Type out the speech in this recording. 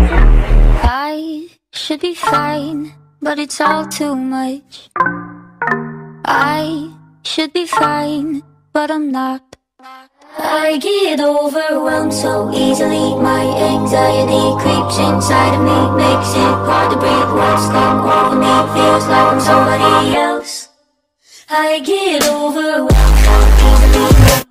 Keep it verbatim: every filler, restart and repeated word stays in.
I should be fine, but it's all too much. I should be fine, but I'm not. I get overwhelmed so easily. My anxiety creeps inside of me, makes it hard to breathe. What's come over me feels like I'm somebody else. I get overwhelmed so easily.